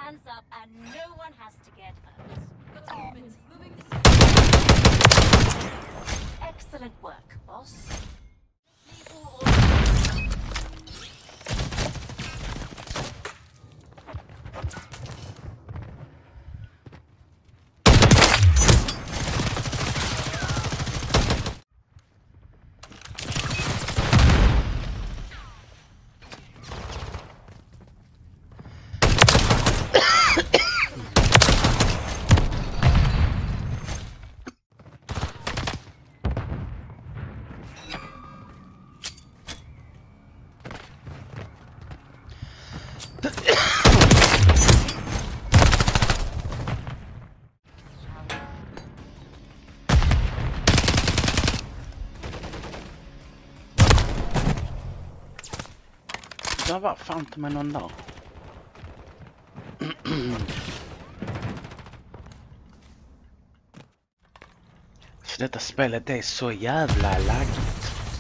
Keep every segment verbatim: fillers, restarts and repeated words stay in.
hands up and no one has to get hurt. Excellent work, boss. Jag var fan inte med någon dag. Så detta spelet är så jävla laggigt.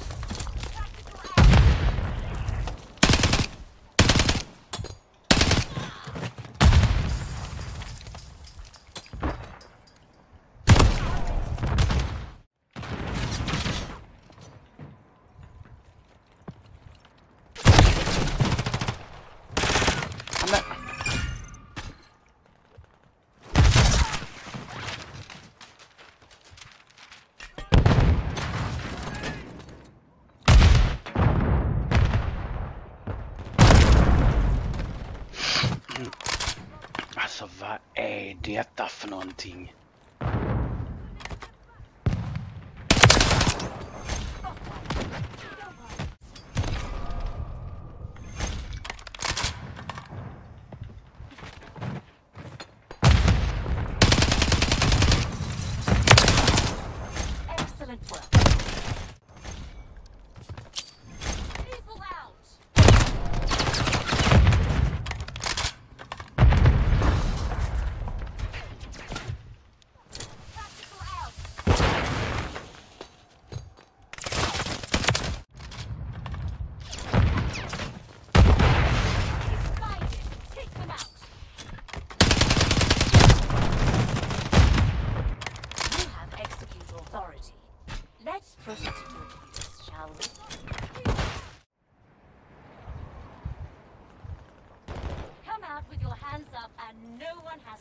Alltså vad är detta för någonting? Excellent work. Let's proceed to this, shall we? Come out with your hands up and no one has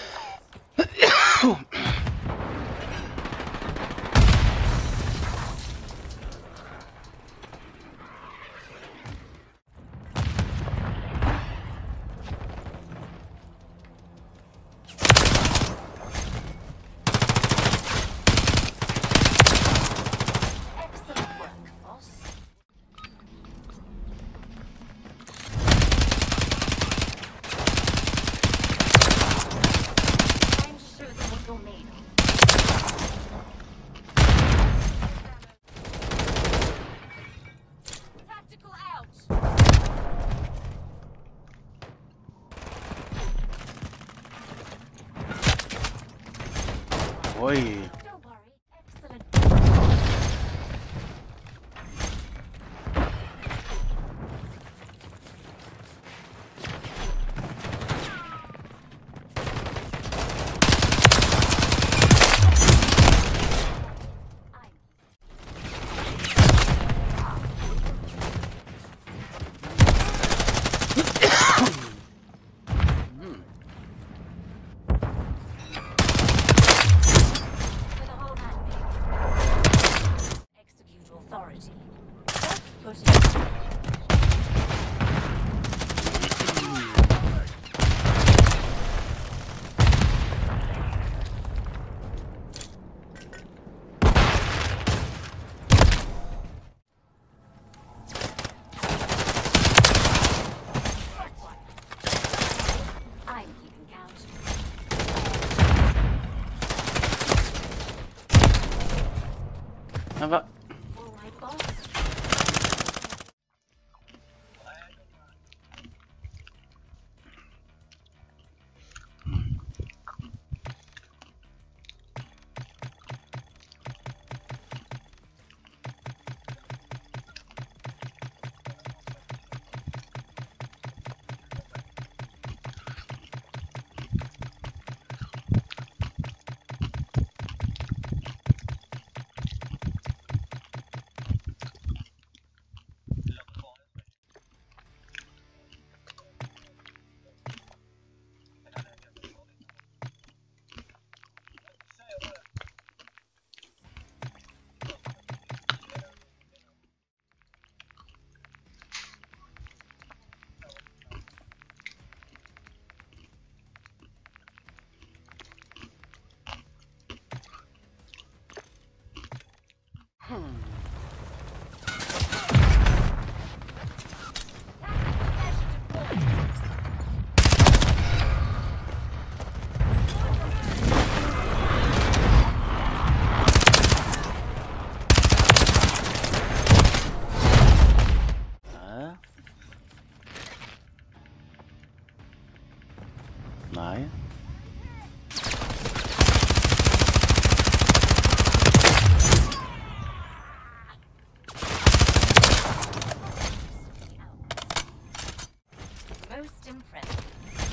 to. Oj. Nej. Most impressive.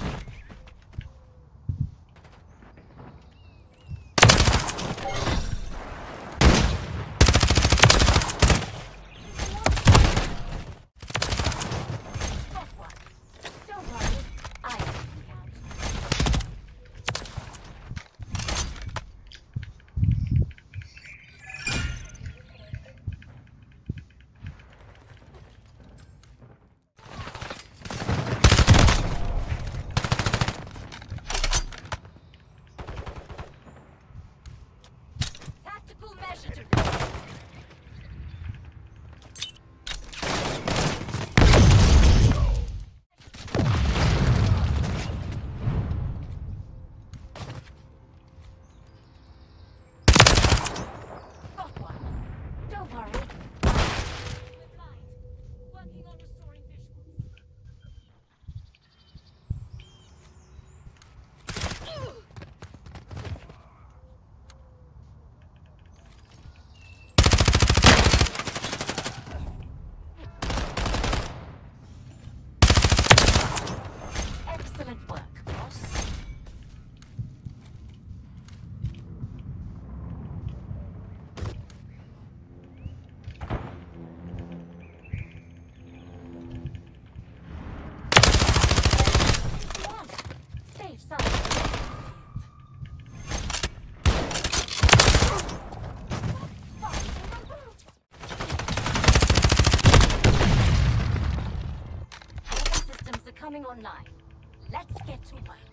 Coming online. Let's get to work.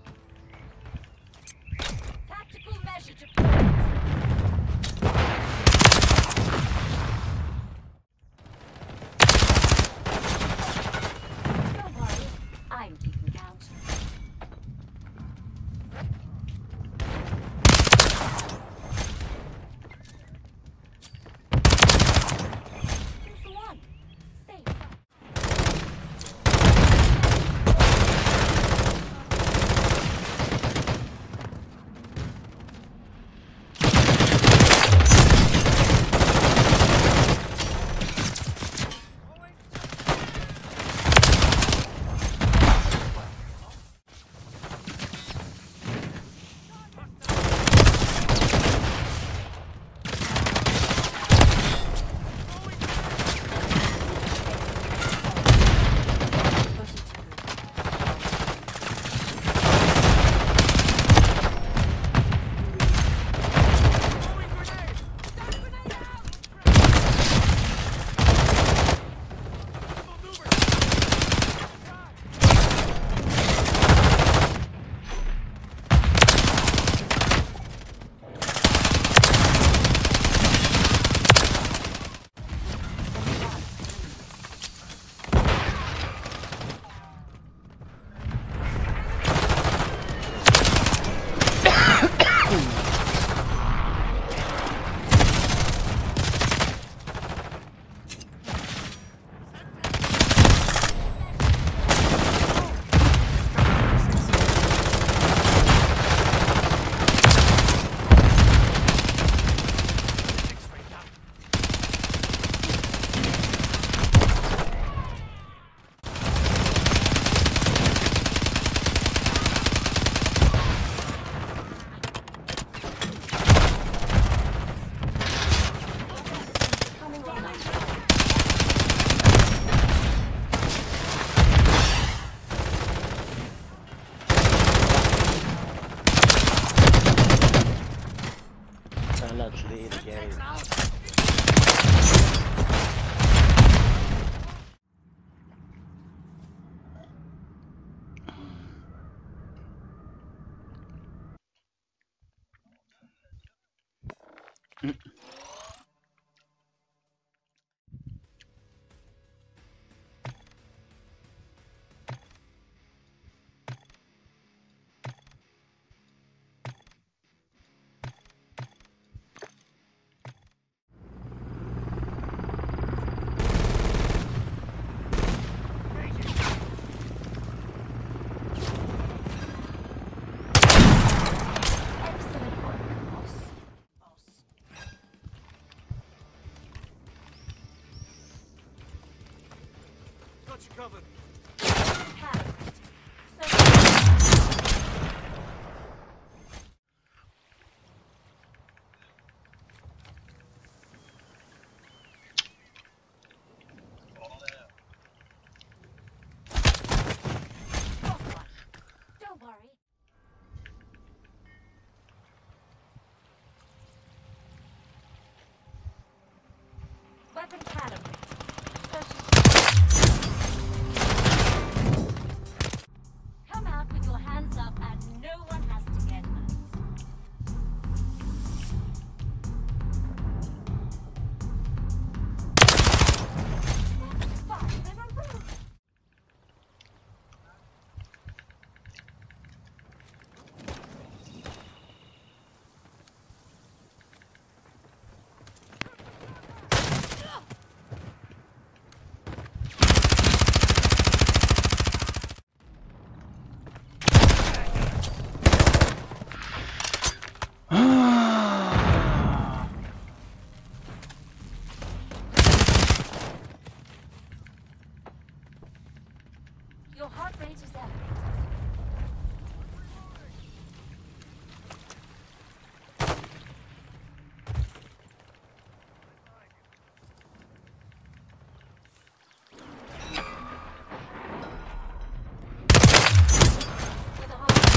Tactical measure deployed. Don't worry, I'm taking count. Two for one. Safe. got you covered. Don't worry. Weapon calibrated. Come out with your hands up and no one has to get hurt. Five in a row. Your heart rate is elevated. With a heart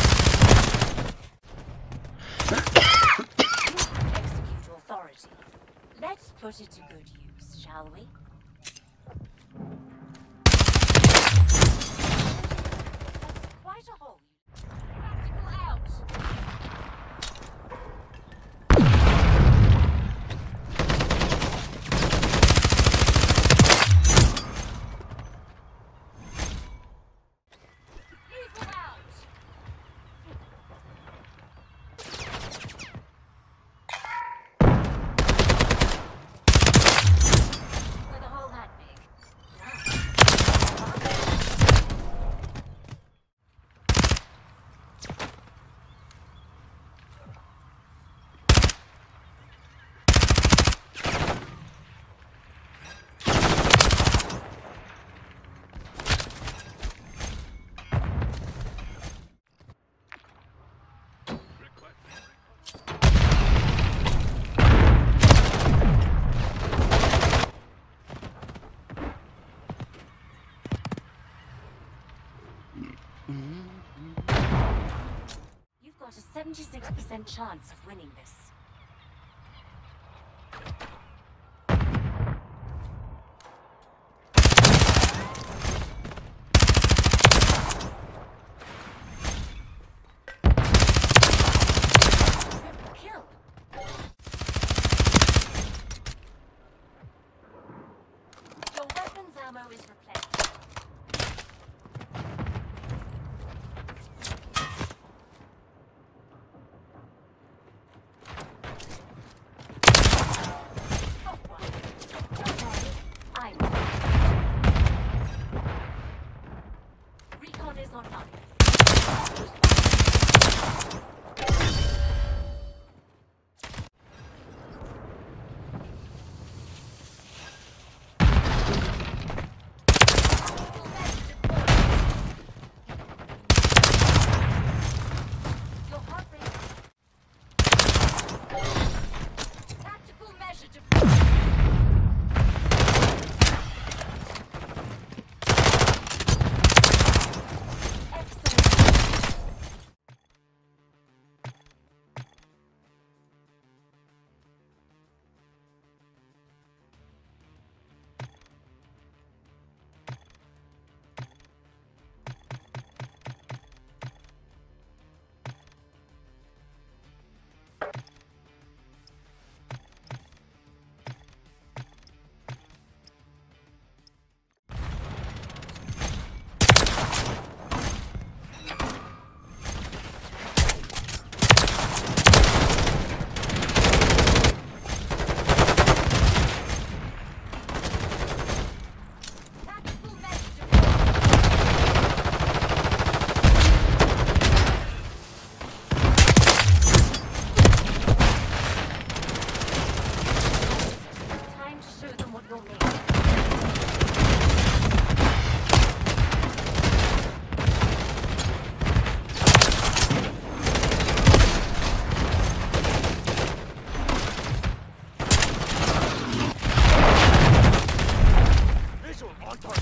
execute authority. Let's put it to good use, shall we? Quite a hole. Tactical out. Lethal out. With a hole that big. You've got a seventy-six percent chance of winning this. Triple kill. Your weapons ammo is replenished. Recon is online.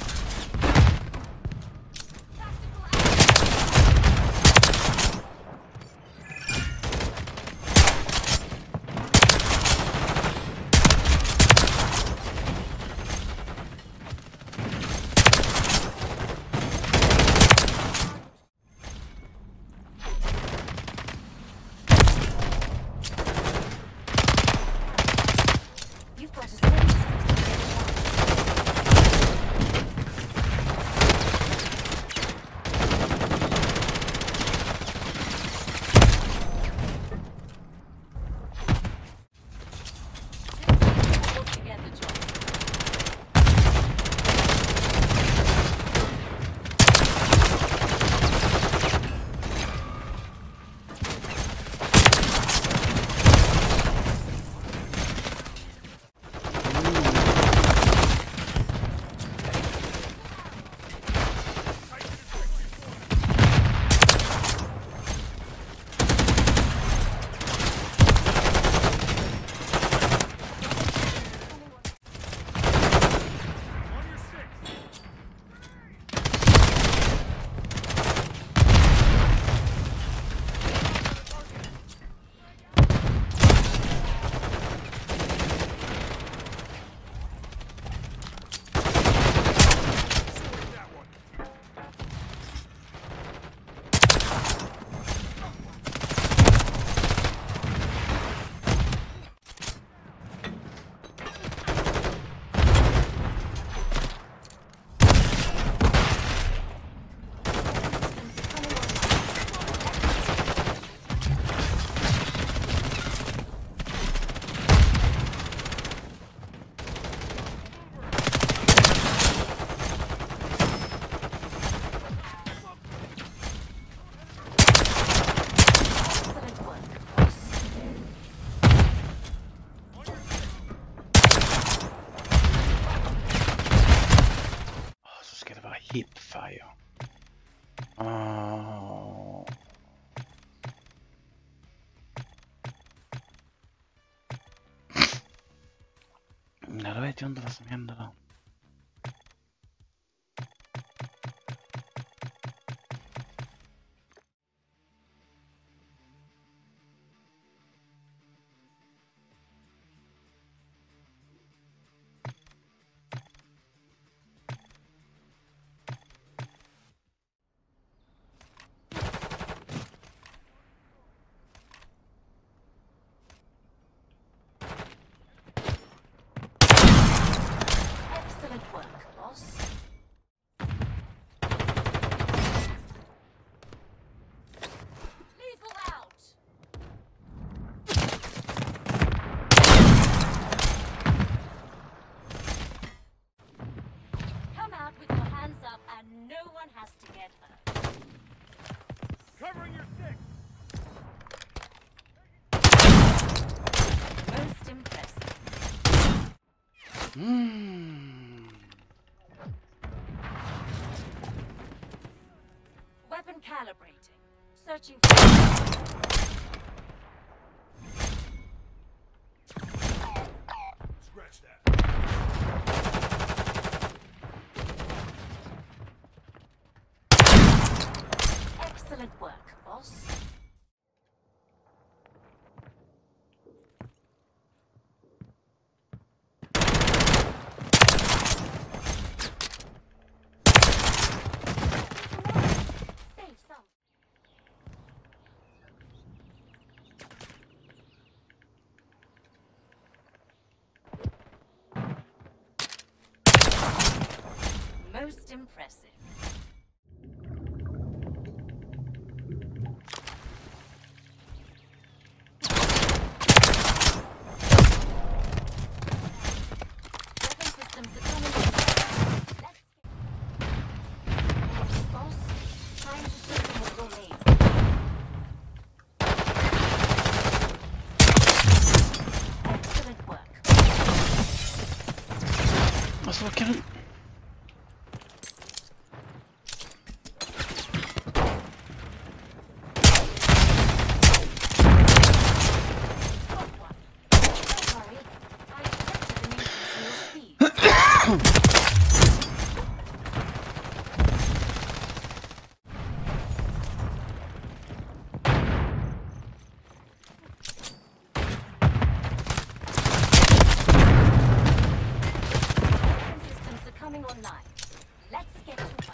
Hipfire. Oh. Ja, då vet jag inte vad som händer då. No one has to get hurt. Covering your six. Most impressive. Mm. Weapon calibrating. Searching for... Scratch that. Excellent work, boss. Save some. Most impressive. Alltså vad kan du... get to work.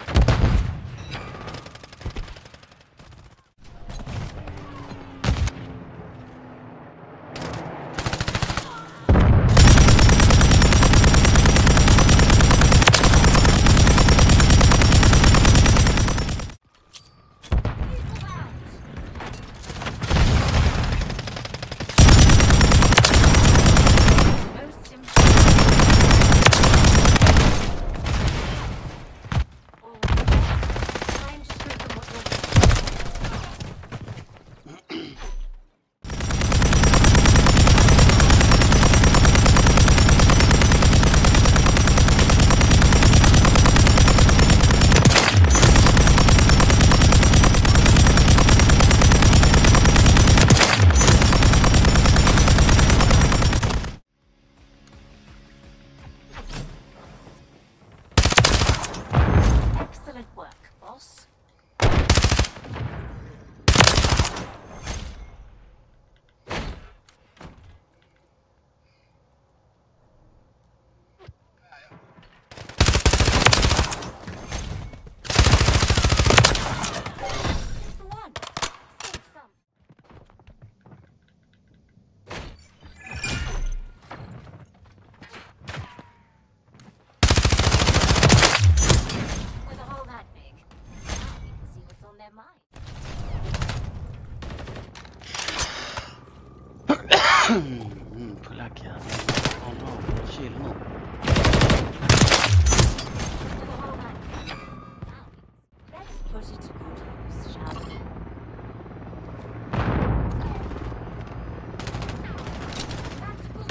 Excellent work, boss. One. Save some. With a hole that big, now we can see what's on their mind. Mm, pull up jäveln. Oh no, chill nu. With a hole that big. Now, let's put it to good use, shall we? Tactical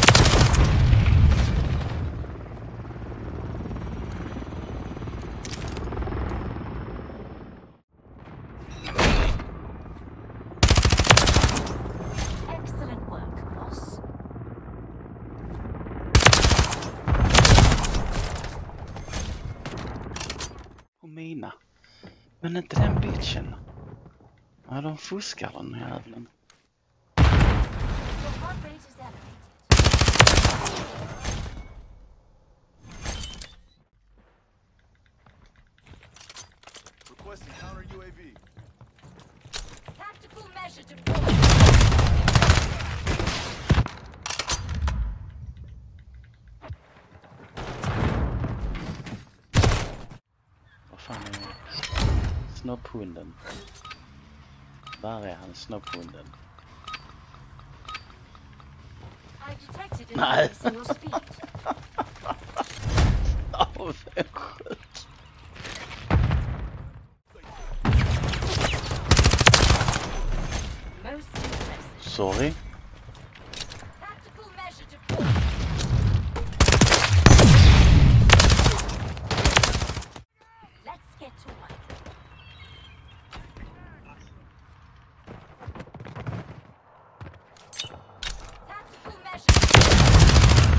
Excellent work, boss. Och mina. Men inte den bitchen. Ja, de fuskar den jäveln. Your heart rate is elevated. Requesting counter U A V. Tactical measure deployed. Vad fan är det? Snopphunden. Där är han, snopphunden. I detected an Nej. increase in your speed. Åh, vem sköt? Most impressive. Sorry. Tactical measure deployed. Let's get to work. Tactical measure.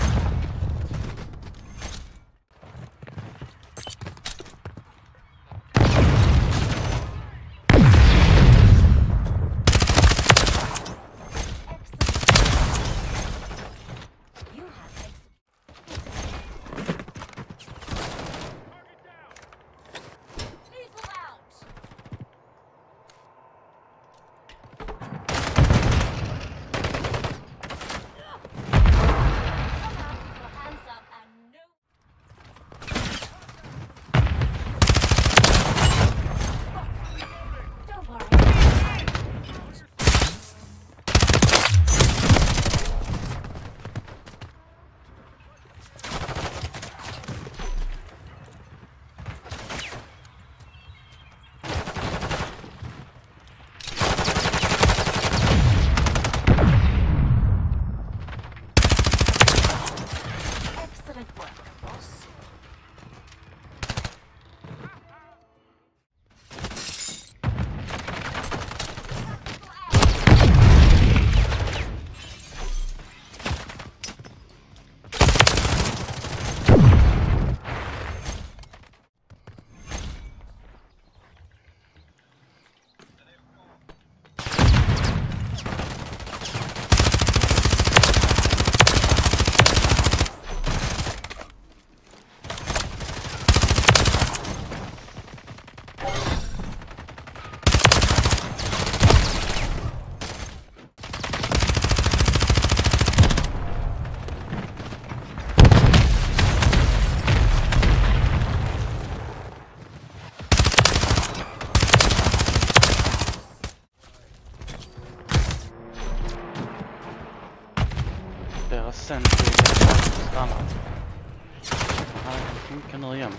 sen så är det stannat. Det här funkar nu igen.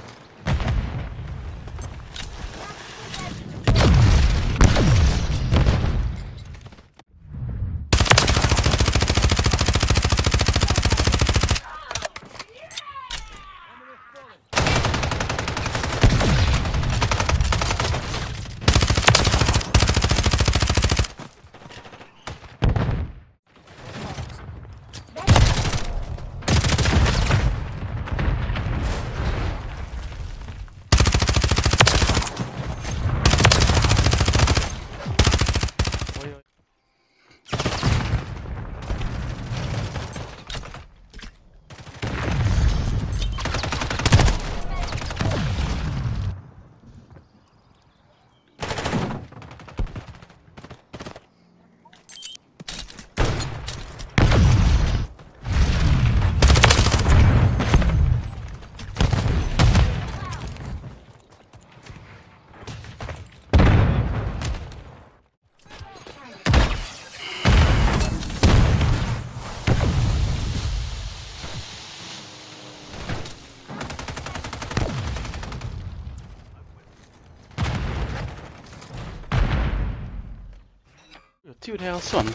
Jag tog det här sån.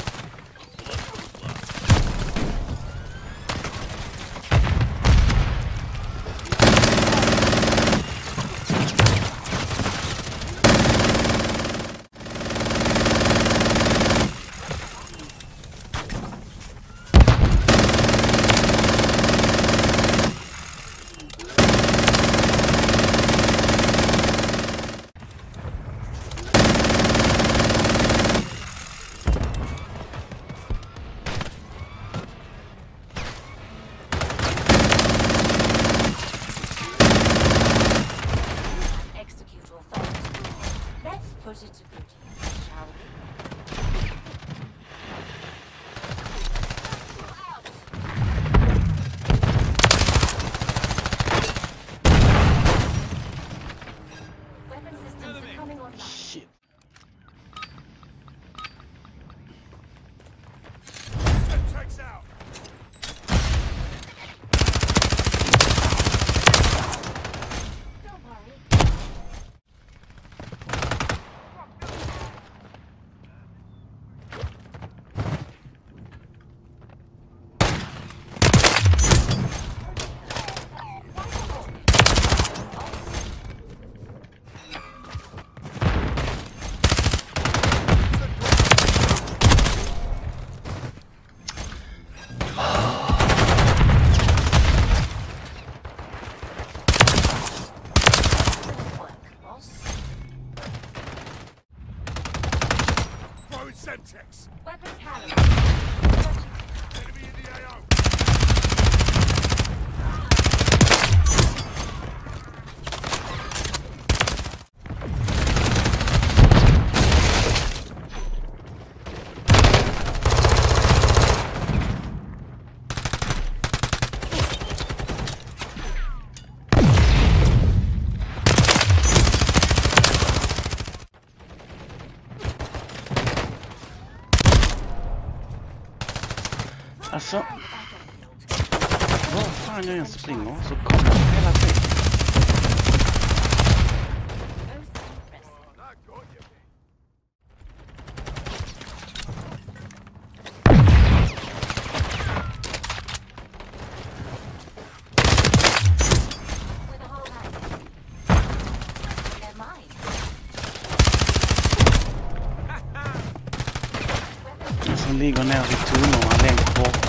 Put it to good use, shall we? Weapon systems are coming online. Shit. Checks out. Don't worry. Semtex. Weapon caliber. Enemy in the A O. Alltså, var fan jag än springer så kommer det hela tiden. Den som ligger ner vid tunnorna längst bort.